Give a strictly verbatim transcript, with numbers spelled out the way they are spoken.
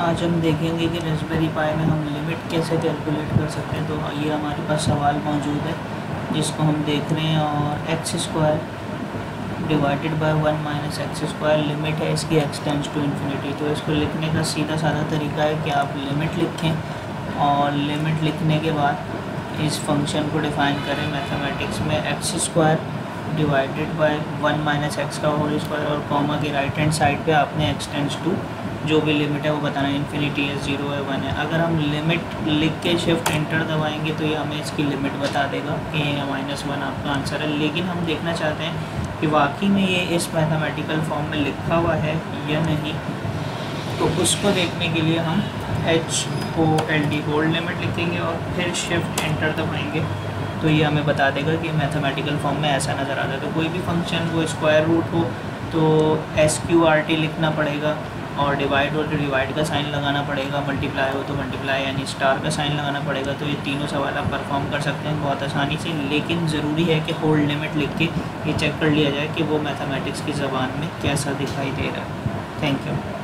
आज हम देखेंगे कि रास्पबेरी पाई में हम लिमिट कैसे कैलकुलेट कर सकते हैं। तो ये हमारे पास सवाल मौजूद है जिसको हम देख रहे हैं, और x square divided by one minus x square limit है इसकी एक्स टेंड्स टू इन्फिनिटी। तो इसको लिखने का सीधा साधा तरीका है कि आप लिमिट लिखें और लिमिट लिखने के बाद इस फंक्शन को डिफ़ाइन करें मैथमेटिक्स में, x square divided by one minus x का होल स्क्वायर, और कॉमा के राइट हैंड साइड पे आपने एक्स टेंड्स टू जो भी लिमिट है वो बताना है, इन्फिनिटी है, ज़ीरो है, वन है। अगर हम लिमिट लिख के शिफ्ट एंटर दबाएंगे तो ये हमें इसकी लिमिट बता देगा कि ए माइनस वन आपका आंसर है। लेकिन हम देखना चाहते हैं कि वाकई में ये इस मैथमेटिकल फॉर्म में लिखा हुआ है या नहीं। तो उसको देखने के लिए हम H O L D hold limit लिखेंगे और फिर शिफ्ट एंटर दबाएंगे तो ये हमें बता देगा कि मैथमेटिकल फॉर्म में ऐसा नज़र आता है। तो कोई भी फंक्शन वो स्क्वायर रूट हो तो एस क्यू आर टी लिखना पड़ेगा, और डिवाइड हो तो डिवाइड का साइन लगाना पड़ेगा, मल्टीप्लाई हो तो मल्टीप्लाई यानी स्टार का साइन लगाना पड़ेगा। तो ये तीनों सवाल आप परफॉर्म कर सकते हैं बहुत आसानी से, लेकिन ज़रूरी है कि होल्ड लिमिट लिख के ये चेक कर लिया जाए कि वो मैथमेटिक्स की ज़बान में कैसा दिखाई दे रहा है। Thank you.